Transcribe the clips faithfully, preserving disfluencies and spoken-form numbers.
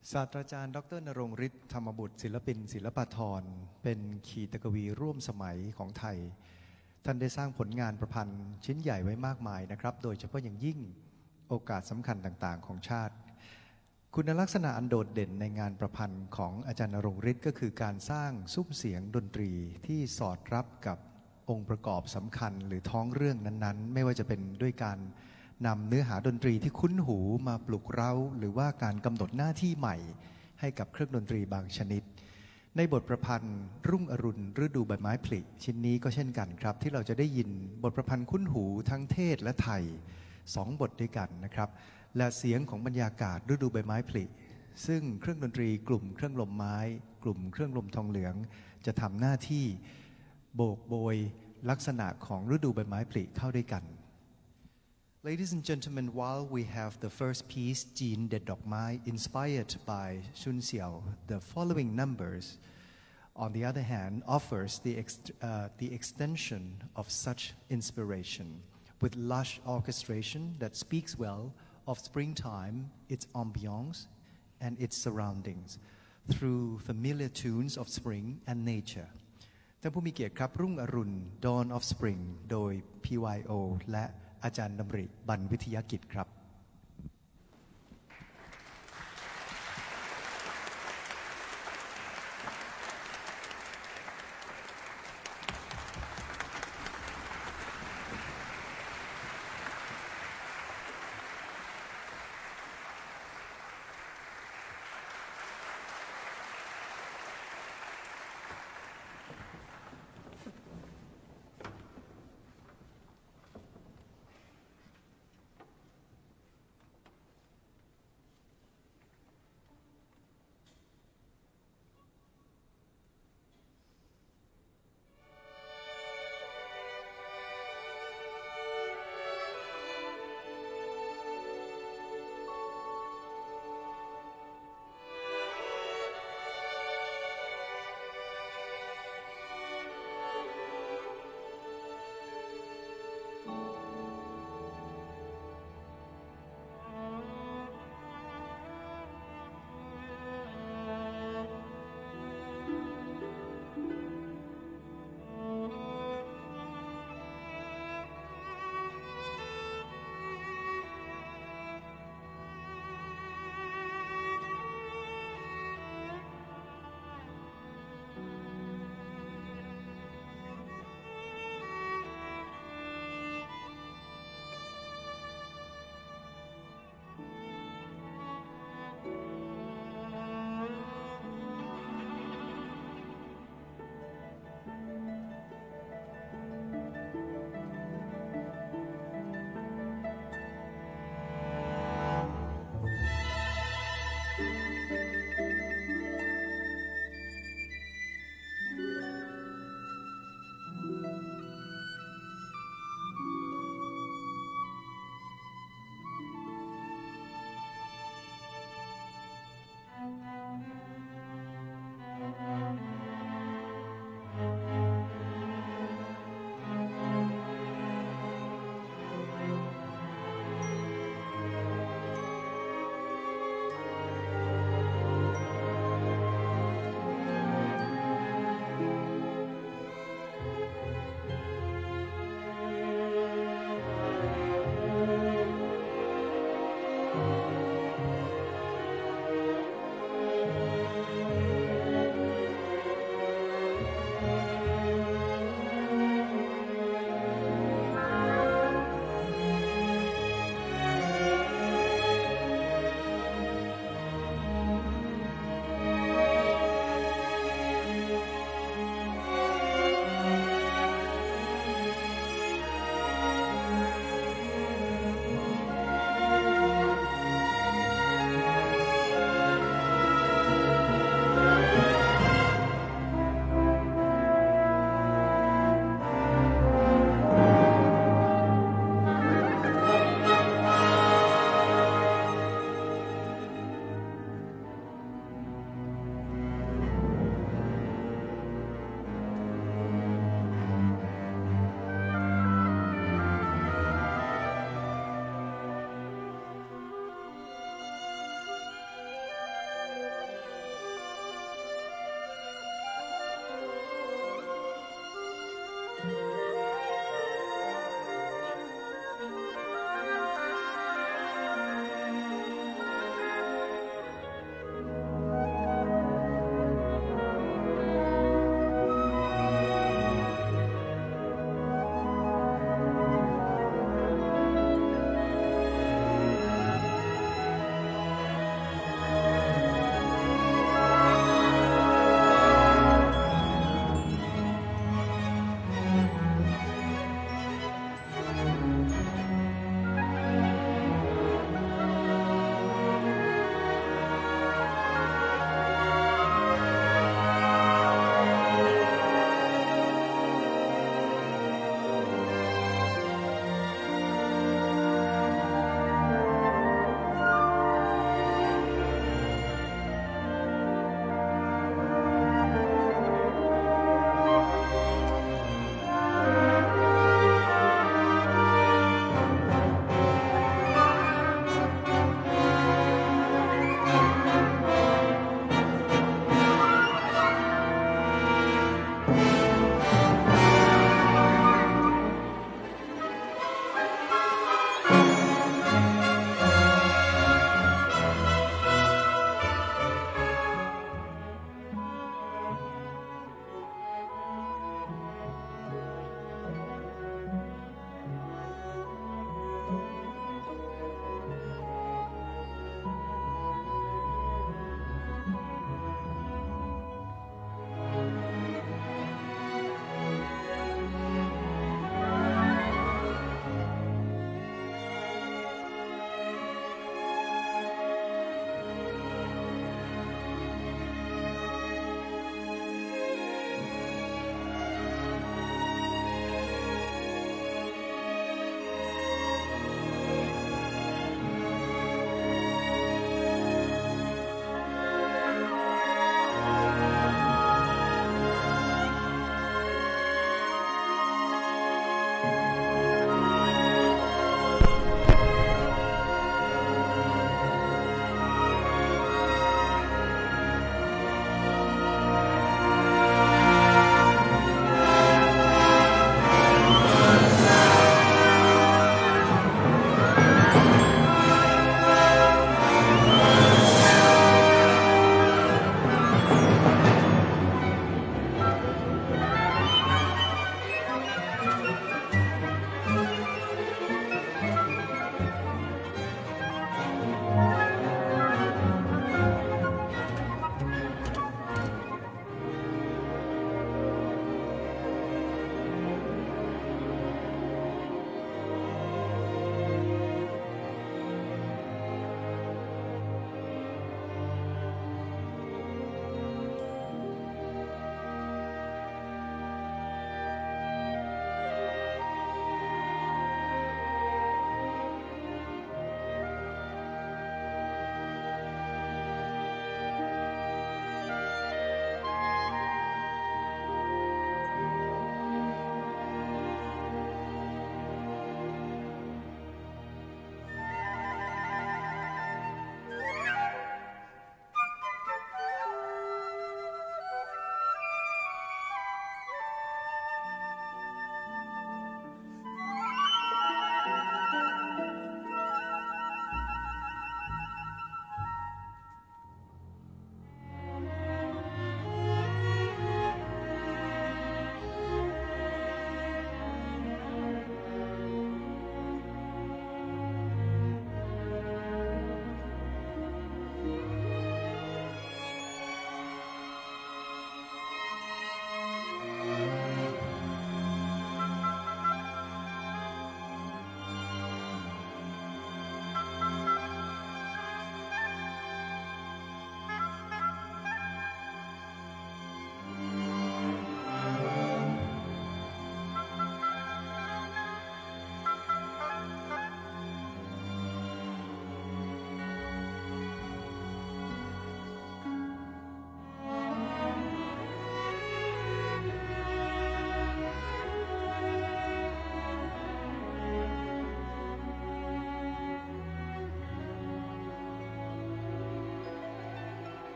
ศาสตราจารย์ดรณรงค์ฤทธิ์ธรรมบุตรศิลปินศิลปาธรเป็นขีตกวีร่วมสมัยของไทยท่านได้สร้างผลงานประพันธ์ชิ้นใหญ่ไว้มากมายนะครับโดยเฉพาะอย่างยิ่งโอกาสสำคัญต่างๆของชาติคุณลักษณะอันโดดเด่นในงานประพันธ์ของอาจารย์ณรงค์ฤทธิ์ก็คือการสร้างซุ้มเสียงดนตรีที่สอดรับกับองค์ประกอบสำคัญหรือท้องเรื่องนั้นๆไม่ว่าจะเป็นด้วยการนำเนื้อหาดนตรีที่คุ้นหูมาปลุกเร้าหรือว่าการกำหนดหน้าที่ใหม่ให้กับเครื่องดนตรีบางชนิดในบทประพันธ์รุ่งอรุณฤดูใบไม้ผลิชิ้นนี้ก็เช่นกันครับที่เราจะได้ยินบทประพันธ์คุ้นหูทั้งเทศและไทยสองบทด้วยกันนะครับและเสียงของบรรยากาศฤดูใบไม้ผลิซึ่งเครื่องดนตรีกลุ่มเครื่องลมไม้กลุ่มเครื่องลมทองเหลืองจะทำหน้าที่โบกโบยลักษณะของฤดูใบไม้ผลิเข้าด้วยกันLadies and gentlemen, while we have the first piece, Jin De Dok Mai, inspired by Shun Xiao, the following numbers, on the other hand, offers the, ex uh, the extension of such inspiration with lush orchestration that speaks well of springtime, its ambiance, and its surroundings, through familiar tunes of spring and nature. ท่านผู้มีเกียรติครับรุ่งอรุณ Dawn of Spring โดย พี วาย โอ และอาจารย์ดำริบรรวิทยากิจครับ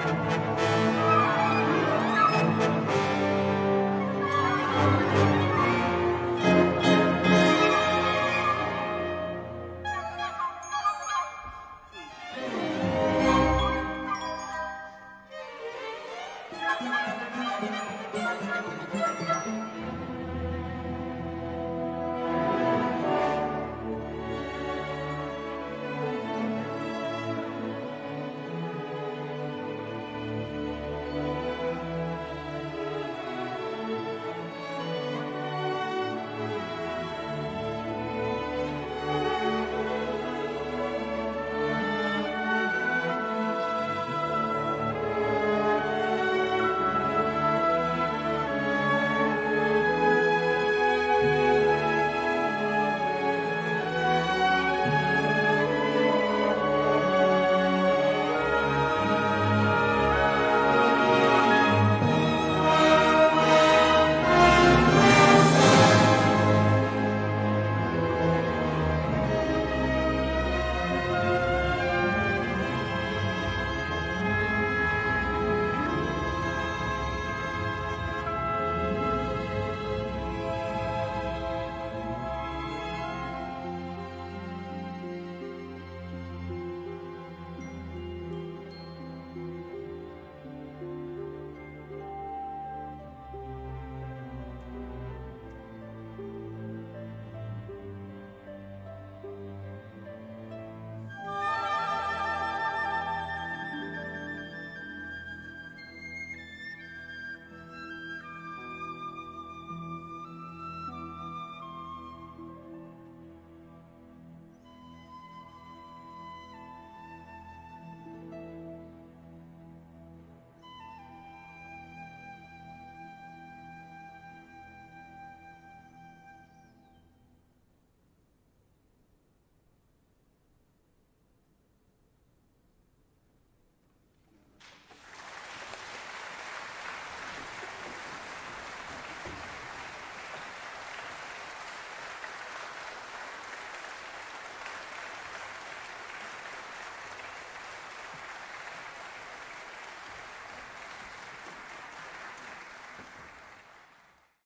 ครับ